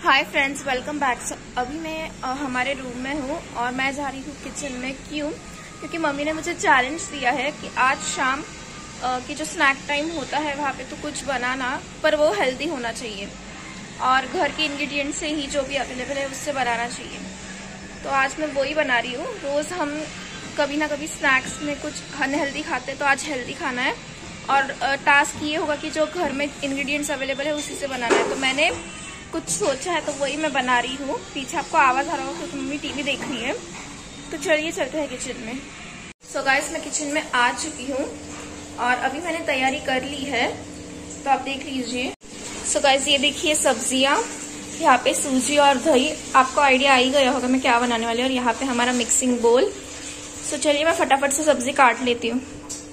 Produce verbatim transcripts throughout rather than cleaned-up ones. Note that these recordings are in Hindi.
Hi friends, welcome back. अभी मैं आ, हमारे रूम में हूँ और मैं जा रही हूँ किचन में। क्यों? क्योंकि मम्मी ने मुझे चैलेंज दिया है कि आज शाम आ, की जो स्नैक टाइम होता है वहाँ पे तो कुछ बनाना, पर वो हेल्दी होना चाहिए और घर के इंग्रेडिएंट से ही जो भी अवेलेबल है उससे बनाना चाहिए। तो आज मैं वही बना रही हूँ। रोज़ हम कभी ना कभी स्नैक्स में कुछ अनहेल्दी खाते हैं, तो आज हेल्दी खाना है और टास्क ये होगा कि जो घर में इंग्रेडिएंट्स अवेलेबल है उसी से बनाना है। तो मैंने कुछ सोचा है तो वही मैं बना रही हूँ। पीछे आपको आवाज़ आ रहा होगा क्योंकि मम्मी टीवी देख रही है। तो चलिए चलते हैं किचन में। सो so गाइस, मैं किचन में आ चुकी हूँ और अभी मैंने तैयारी कर ली है, तो आप देख लीजिए। सो so गाइस, ये देखिए सब्जियाँ, यहाँ पे सूजी और दही। आपको आइडिया आ ही गया होगा मैं क्या बनाने वाली हूँ। और यहाँ पे हमारा मिक्सिंग बोल। सो so चलिए मैं फटाफट से सब्जी काट लेती हूँ।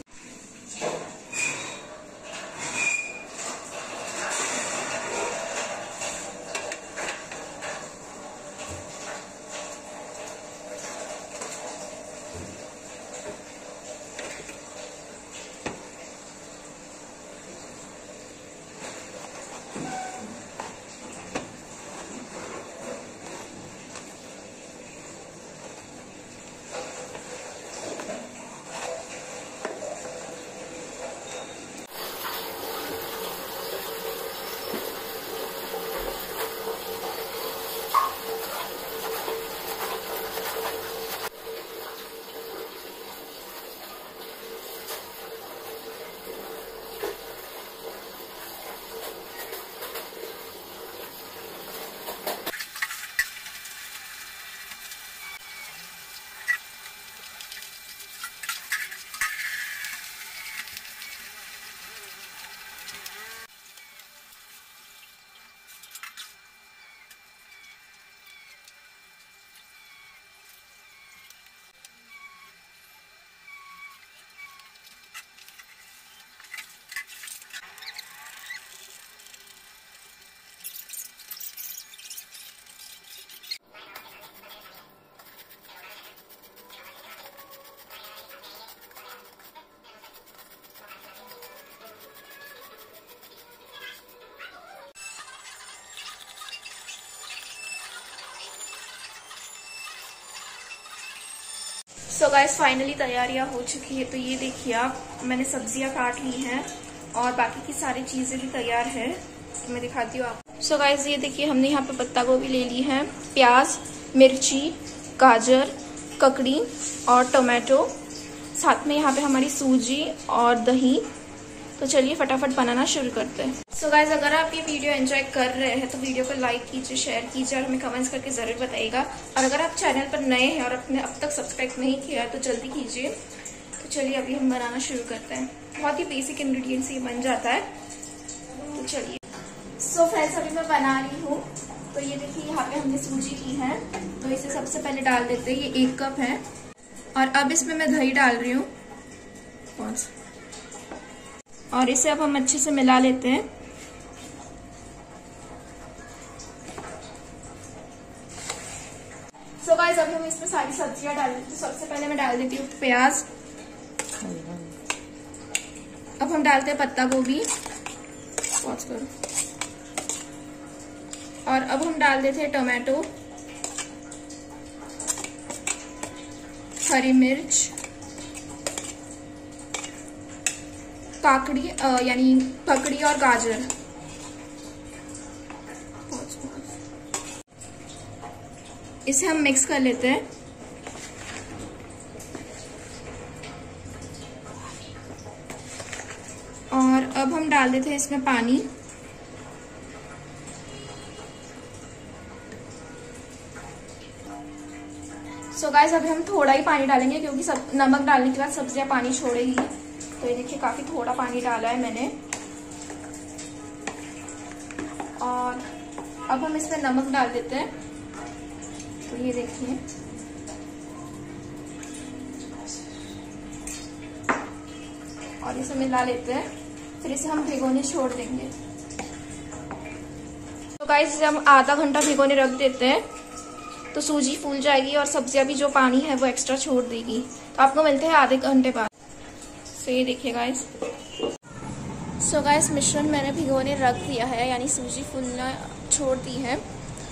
सो गाइस, फाइनली तैयारियां हो चुकी है। तो ये देखिए आप, मैंने सब्जियां काट ली हैं और बाकी की सारी चीजें भी तैयार है। तो मैं दिखाती हूँ आपको। सो गाइस, ये देखिए हमने यहाँ पे पत्ता गोभी ले ली है, प्याज, मिर्ची, गाजर, ककड़ी और टोमेटो। साथ में यहाँ पे हमारी सूजी और दही। तो चलिए फटाफट बनाना शुरू करते हैं। सो so गाइज, अगर आप ये वीडियो एंजॉय कर रहे हैं तो वीडियो को लाइक कीजिए, शेयर कीजिए और हमें कमेंट्स करके जरूर बताइएगा। और अगर आप चैनल पर नए हैं और आपने अब तक सब्सक्राइब नहीं किया है तो जल्दी कीजिए। तो चलिए अभी हम बनाना शुरू करते हैं। बहुत ही बेसिक इंग्रेडिएंट्स से बन जाता है। तो चलिए। सो फ्रेंड्स, अभी मैं बना रही हूँ। तो ये देखिए यहाँ पे हमने सूजी की है, तो इसे सबसे पहले डाल देते हैं। ये एक कप है और अब इसमें मैं दही डाल रही हूँ और इसे अब हम अच्छे से मिला लेते हैं। सो गाइस, अभी हम इसमें सारी सब्जियां डाल देते हैं। सबसे पहले मैं डाल देती हूँ प्याज। अब हम डालते हैं पत्ता गोभी। पॉज करो। और अब हम डाल देते हैं टोमेटो, हरी मिर्च, काकड़ी यानी ककड़ी और गाजर। इसे हम मिक्स कर लेते हैं। और अब हम डाल देते हैं इसमें पानी। सो so गाइस, अभी हम थोड़ा ही पानी डालेंगे क्योंकि सब नमक डालने के बाद सब्जियां पानी छोड़ेगी। तो ये देखिए काफी थोड़ा पानी डाला है मैंने। और अब हम इसमें नमक डाल देते हैं। तो ये देखिए, और इसे मिला लेते हैं। फिर इसे हम भिगोने छोड़ देंगे। तो गाइस, इसे हम आधा घंटा भिगोने रख देते हैं तो सूजी फूल जाएगी और सब्जियां भी जो पानी है वो एक्स्ट्रा छोड़ देगी। तो आपको मिलते हैं आधे घंटे बाद। सो ये देखिए गाइस। सो गाइस, मिश्रण मैंने भिगोने रख दिया है, यानी सूजी फूलना छोड़ दी है।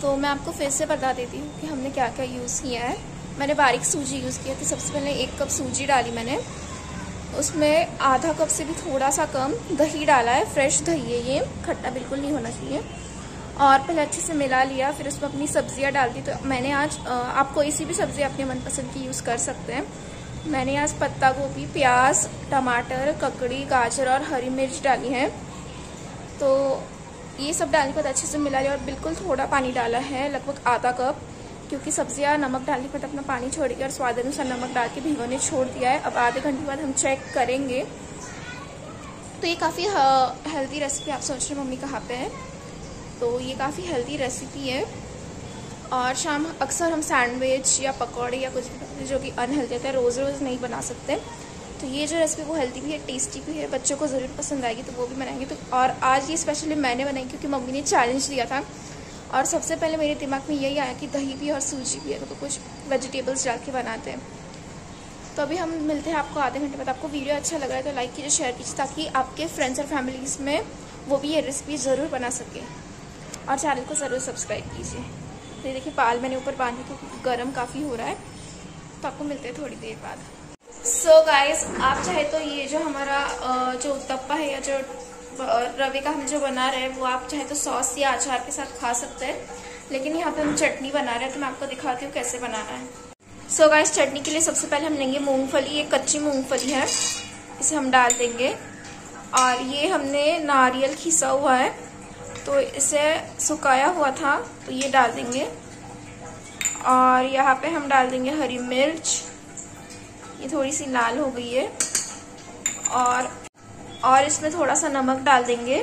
तो मैं आपको फिर से बता देती हूँ कि हमने क्या क्या यूज़ किया है। मैंने बारीक सूजी यूज़ किया था। सबसे पहले एक कप सूजी डाली मैंने, उसमें आधा कप से भी थोड़ा सा कम दही डाला है। फ्रेश दही है ये, खट्टा बिल्कुल नहीं होना चाहिए। और पहले अच्छे से मिला लिया, फिर उसमें अपनी सब्जियां डाल दी। तो मैंने आज, आप कोई सी भी सब्ज़ी अपने मनपसंद की यूज़ कर सकते हैं। मैंने आज पत्ता गोभी, प्याज, टमाटर, ककड़ी, गाजर और हरी मिर्च डाली है। तो ये सब डालने के बाद अच्छे से मिला लिया और बिल्कुल थोड़ा पानी डाला है, लगभग आधा कप, क्योंकि सब्जियां नमक डालने के बाद अपना पानी छोड़ेगी और स्वाद अनुसार नमक डाल के भिगोने छोड़ दिया है। अब आधे घंटे बाद हम चेक करेंगे। तो ये काफ़ी हेल्दी रेसिपी, आप सोच रहे मम्मी कहाँ पे है, तो ये काफ़ी हेल्दी रेसिपी है। और शाम अक्सर हम सैंडविच या पकौड़े या कुछ भी जो कि अनहेल्दी होता है, रोज़ रोज़ नहीं बना सकते। तो ये जो रेसिपी वो हेल्दी भी है, टेस्टी भी है, बच्चों को ज़रूर पसंद आएगी, तो वो भी बनाएंगे। तो और आज ये स्पेशली मैंने बनाई क्योंकि मम्मी ने चैलेंज दिया था और सबसे पहले मेरे दिमाग में यही आया कि दही भी और सूजी भी है, तो, तो कुछ वेजिटेबल्स डाल के बनाते हैं। तो अभी हम मिलते हैं आपको आधे घंटे बाद। आपको वीडियो अच्छा लग रहा है तो लाइक कीजिए, शेयर कीजिए, ताकि आपके फ्रेंड्स और फैमिलीज़ में वो भी ये रेसिपी ज़रूर बना सके। और चैनल को ज़रूर सब्सक्राइब कीजिए। तो ये देखिए पाल मैंने ऊपर बांधी क्योंकि गर्म काफ़ी हो रहा है। तो आपको मिलते हैं थोड़ी देर बाद। सो so गाइस, आप चाहे तो ये जो हमारा जो उत्तप्पा है या जो रवे का हम जो बना रहे हैं, वो आप चाहे तो सॉस या अचार के साथ खा सकते हैं। लेकिन यहाँ पे हम चटनी बना रहे हैं, तो मैं आपको दिखाती हूँ कैसे बनाना है। सो so गाइस, चटनी के लिए सबसे पहले हम लेंगे मूंगफली। ये कच्ची मूंगफली है, इसे हम डाल देंगे। और ये हमने नारियल खीसा हुआ है, तो इसे सुखाया हुआ था, तो ये डाल देंगे। और यहाँ पे हम डाल देंगे हरी मिर्च, ये थोड़ी सी लाल हो गई है। और और इसमें थोड़ा सा नमक डाल देंगे,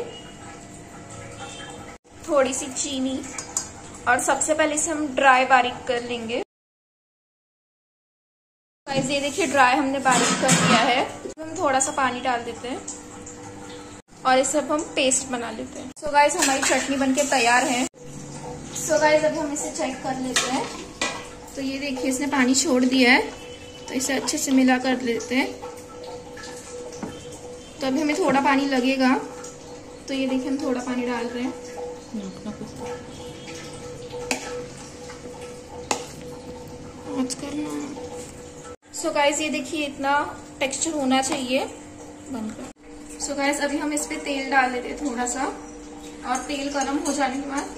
थोड़ी सी चीनी। और सबसे पहले इसे हम ड्राई बारीक कर लेंगे। गाइस ये देखिए ड्राई हमने बारीक कर लिया है। इसमें हम थोड़ा सा पानी डाल देते हैं और इसे अब हम पेस्ट बना लेते हैं। सो so गाइस, हमारी चटनी बनके तैयार है। सो so गाइस, अब हम इसे चेक कर लेते हैं। तो ये देखिए इसने पानी छोड़ दिया है, तो इसे अच्छे से मिला कर लेते हैं। तो अभी हमें थोड़ा पानी लगेगा, तो ये देखिए हम थोड़ा पानी डाल रहे हैं। सो so गाइस ये देखिए इतना टेक्सचर होना चाहिए बनकर। सो so गाइस, अभी हम इस पे तेल डाल देते हैं थोड़ा सा। और तेल गर्म हो जाने के बाद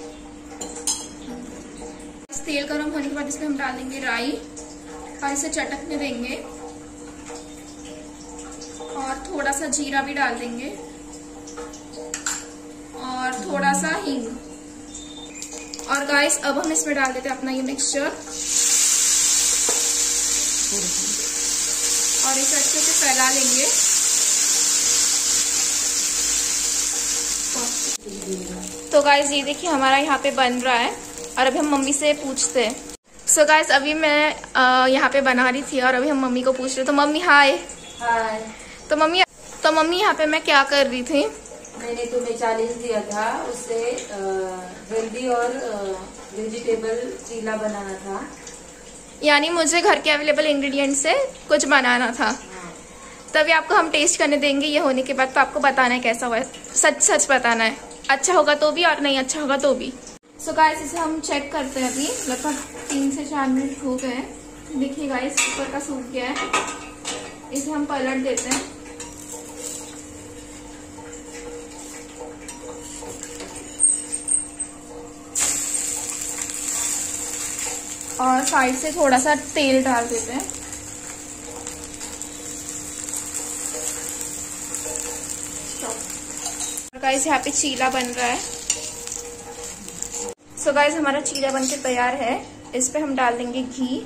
तेल गर्म होने के बाद इसमें हम डाल देंगे राई और इसे चटकने देंगे। और थोड़ा सा जीरा भी डाल देंगे और थोड़ा सा हींग। और गाइस अब हम इसमें डाल देते हैं अपना ये मिक्सचर और इसे अच्छे से फैला लेंगे। तो गाइस ये देखिए हमारा यहाँ पे बन रहा है और अभी हम मम्मी से पूछते हैं। सो so गाइस, अभी मैं यहाँ पे बना रही थी और अभी हम मम्मी को पूछ रहे। तो मम्मी हाय। हाय। तो मम्मी तो मम्मी यहाँ पे मैं क्या कर रही थी? मैंने तुम्हें चैलेंज दिया था, उससे हेल्दी और वेजिटेबल चीला बनाना था। यानी मुझे घर के अवेलेबल इंग्रेडिएंट से कुछ बनाना था। हाँ। तभी आपको हम टेस्ट करने देंगे। ये होने के बाद तो आपको बताना है कैसा हुआ है, सच सच बताना है। अच्छा होगा तो भी और नहीं अच्छा होगा तो भी। सो so गाइस, इसे हम चेक करते हैं। अभी लगभग तीन से चार मिनट हो गए। देखिए गाइस ऊपर का सूख गया है, इसे हम पलट देते हैं। और साइड से थोड़ा सा तेल डाल देते हैं। गाइस यहाँ पे चीला बन रहा है। सो so गाइस, हमारा चीला बनके तैयार है। इस पे हम डाल देंगे घी।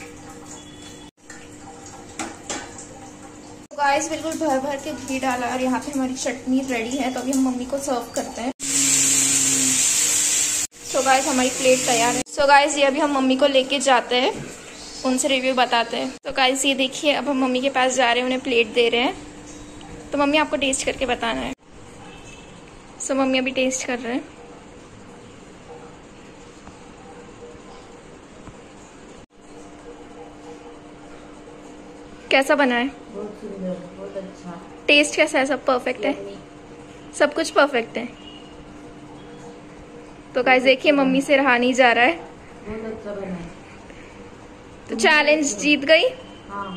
तो गाइस बिल्कुल भर भर के घी डाला और यहाँ पे हमारी चटनी रेडी है। तो अभी हम मम्मी को सर्व करते हैं। सो so गाइस, हमारी प्लेट तैयार है। सो so गाइस, ये अभी हम मम्मी को लेके जाते हैं, उनसे रिव्यू बताते हैं। तो so गाइस ये देखिए अब हम मम्मी के पास जा रहे हैं, उन्हें प्लेट दे रहे हैं। तो मम्मी आपको टेस्ट करके बताना है। सो so मम्मी अभी टेस्ट कर रहे हैं। कैसा बना है? बहुत सुंदर, बहुत अच्छा। टेस्ट कैसा है? सब परफेक्ट है? सब कुछ परफेक्ट है। तो गाइस देखिए मम्मी से रहा नहीं जा रहा है, बहुत अच्छा बना है। तो चैलेंज जीत गई। हाँ।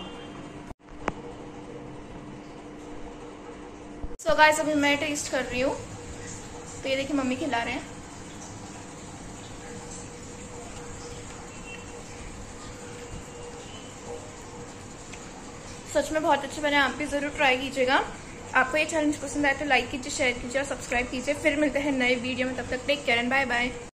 सो गाइस अभी मैं टेस्ट कर रही हूँ, तो ये देखिए मम्मी खिला रहे हैं। सच में बहुत अच्छे बने, आप भी जरूर ट्राई कीजिएगा। आपको ये चैलेंज पसंद आए तो लाइक कीजिए, शेयर कीजिए और सब्सक्राइब कीजिए। फिर मिलते हैं नए वीडियो में, तब तक take care and bye bye.